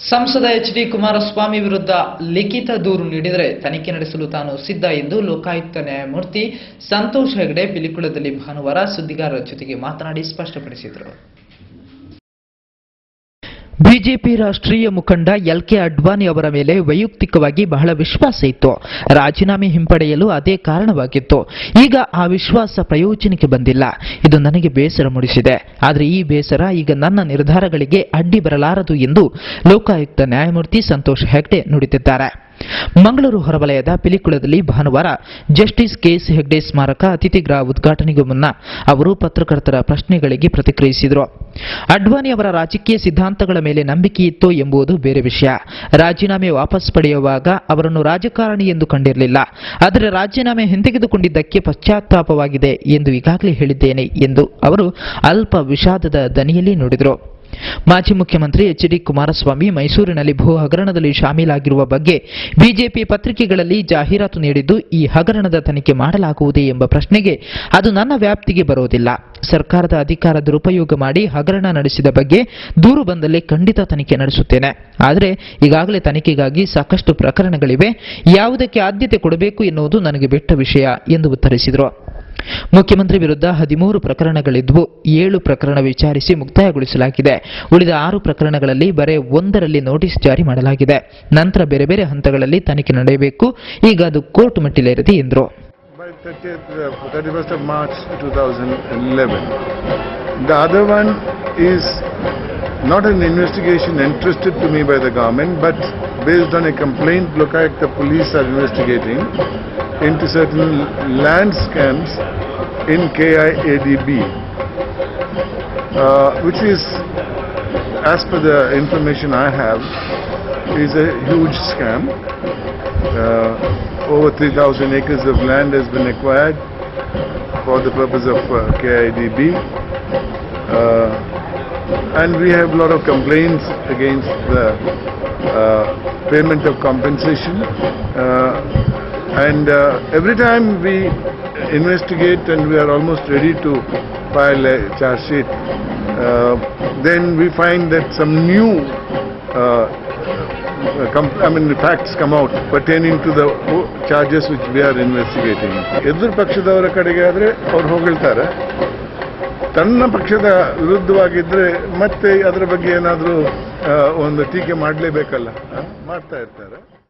ಸಂಸದ ಎಚ್.ಡಿ. ಕುಮಾರಸ್ವಾಮಿ ವಿರುದ್ಧ ಲಿಖಿತ ದೂರು ನೀಡಿದರೆ ತನಿಖೆ ನಡೆಸಲು ತಾನು ಸಿದ್ಧ ಎಂದು ಲೋಕಾಯುಕ್ತ ನ್ಯಾಯಮೂರ್ತಿ ಸಂತೋಷ್ ಹೆಗ್ಡೆ ಪಿಲಿಕುಳದಲ್ಲಿ ಭಾನುವಾರ ಸುದ್ದಿಗಾರರ ಜೊತೆಗೆ ಮಾತನಾಡಿ ಸ್ಪಷ್ಟಪಡಿಸಿದರು. ಬಿಜೆಪಿ ರಾಷ್ಟ್ರೀಯ ಮುಖಂಡ ಎಲ್.ಕೆ. ಅಡ್ವಾಣಿ ಅವರ ಮೇಲೆ ವೈಯಕ್ತಿಕವಾಗಿ ಬಹಳ ವಿಶ್ವಾಸ ಇತ್ತು. ರಾಜೀನಾಮೆ ಹಿಂಪಡೆಯಲು ಅದೇ ಕಾರಣವಾಗಿತ್ತು. ಈಗ ಆ ವಿಶ್ವಾಸ ಪ್ರಯೋಜನಕ್ಕೆ ಬಂದಿಲ್ಲ. ಇದು ನನಗೆ ಬೇಸರ ಮೂಡಿಸಿದೆ. ಆದರೆ ಈ ಬೇಸರ ಈಗ ನನ್ನ ನಿರ್ಧಾರಗಳಿಗೆ ಅಡ್ಡಿ ಬರಲಾರದು ಎಂದು ಲೋಕಾಯುಕ್ತ ನ್ಯಾಯಮೂರ್ತಿ ಸಂತೋಷ್ ಹೆಗ್ಡೆ ನುಡಿದಿದ್ದಾರೆ. ಮಂಗಳೂರು ಹೊರವಲಯದ ಪಿಲಿಕುಳದಲ್ಲಿ ಭಾನುವಾರ ಜಸ್ಟಿಸ್ ಕೆ.ಎಸ್. ಹೆಗ್ಡೆ ಸ್ಮಾರಕ ಅತಿಥಿಗೃಹ ಉದ್ಘಾಟನೆಗೂ ಮುನ್ನ ಅವರು ಪತ್ರಕರ್ತರ ಪ್ರಶ್ನೆಗಳಿಗೆ ಪ್ರತಿಕ್ರಿಯಿಸಿದರು. ಅಡ್ವಾಣಿ ಅವರ ರಾಜಕೀಯ ಸಿದ್ಧಾಂತಗಳ ಮೇಲೆ ನಂಬಿಕೆ ಇತ್ತು ಎಂಬುದು ಬೇರೆ ವಿಷಯ. ರಾಜೀನಾಮೆ ವಾಪಸ್ ಪಡೆಯುವಾಗ ಅವರನ್ನು ರಾಜಕಾರಣಿ ಎಂದು ಕಂಡಿರಲಿಲ್ಲ. ಆದರೆ ರಾಜೀನಾಮೆ ಹಿಂತೆಗೆದುಕೊಂಡಿದ್ದಕ್ಕೆ ಪಶ್ಚಾತ್ತಾಪವಾಗಿದೆ ಎಂದು ಈಗಾಗಲೇ ಹೇಳಿದ್ದೇನೆ ಎಂದು ಅವರು ಅಲ್ಪ ವಿಷಾದದ ದನಿಯಲ್ಲಿ ನುಡಿದರು. ಮಾಜಿ ಮುಖ್ಯಮಂತ್ರಿ ಎಚ್.ಡಿ. ಕುಮಾರಸ್ವಾಮಿ ಮೈಸೂರಿನಲ್ಲಿ ಭೂ ಹಗರಣದಲ್ಲಿ ಶಾಮೀಲಾಗಿರುವ ಬಗ್ಗೆ ಬಿಜೆಪಿ ಪತ್ರಿಕೆಗಳಲ್ಲಿ ಜಾಹೀರಾತು ನೀಡಿದ್ದು ಈ ಹಗರಣದ ತನಿಖೆ ಮಾಡಲಾಗುವುದೇ ಎಂಬ ಪ್ರಶ್ನೆಗೆ ಅದು ನನ್ನ ವ್ಯಾಪ್ತಿಗೆ ಬರುವುದಿಲ್ಲ. ಸರ್ಕಾರದ ಅಧಿಕಾರ ದುರುಪಯೋಗ ಮಾಡಿ ಹಗರಣ ನಡೆಸಿದ ಬಗ್ಗೆ ದೂರು ಬಂದಲ್ಲಿ ಖಂಡಿತ ತನಿಖೆ ನಡೆಸುತ್ತೇನೆ. ಆದರೆ ಈಗಾಗಲೇ ತನಿಖೆಗಾಗಿ ಸಾಕಷ್ಟು ಪ್ರಕರಣಗಳಿವೆ. ಯಾವುದಕ್ಕೆ ಆದ್ಯತೆ ಕೊಡಬೇಕು ಎನ್ನುವುದು ನನಗೆ ಬಿಟ್ಟ ವಿಷಯ ಎಂದು ಉತ್ತರಿಸಿದರು. ಮುಖ್ಯಮಂತ್ರಿ ವಿರುದ್ಧ 13 ಪ್ರಕರಣಗಳಿದ್ವು. 7 ಪ್ರಕರಣ ವಿಚಾರಿಸಿ ಮುಕ್ತಾಯಗೊಳಿಸಲಾಗಿದೆ. ಉಳಿದ 6 ಪ್ರಕರಣಗಳಲ್ಲಿ ಬರೇ 1ರಲ್ಲಿ ನೋಟಿಸ್ ಜಾರಿ ಮಾಡಲಾಗಿದೆ. ನಂತರ ಬೇರೆ ಬೇರೆ ಹಂತಗಳಲ್ಲಿ ತನಿಖೆ ನಡೆಯಬೇಕು. ಈಗ ಅದು ಕೋರ್ಟ್ ಮೆಟ್ಟಿಲೇರಿದೆ ಎಂದರು. By 31st of March 2011. The other one is not an investigation entrusted to me by the government, but based on a complaint Lokayukta police are investigating into certain land scams in KIADB, which is, as per the information I have, is a huge scam. Over 3,000 acres of land has been acquired for the purpose of KIADB, and we have a lot of complaints against the payment of compensation. And every time we investigate and we are almost ready to file a charge sheet, then we find that some new facts come out pertaining to the charges which we are investigating. ಎದುರು ಪಕ್ಷದವರ ಕಡೆಗೆ ಆದರೆ ಅವ್ರು ಹೊಗಳ್ತಾರೆ. ತನ್ನ ಪಕ್ಷದ ವಿರುದ್ಧವಾಗಿದ್ದರೆ ಮತ್ತೆ ಅದರ ಬಗ್ಗೆ ಏನಾದರೂ ಒಂದು ಟೀಕೆ ಮಾಡಲೇಬೇಕಲ್ಲ, ಮಾಡ್ತಾ ಇರ್ತಾರೆ.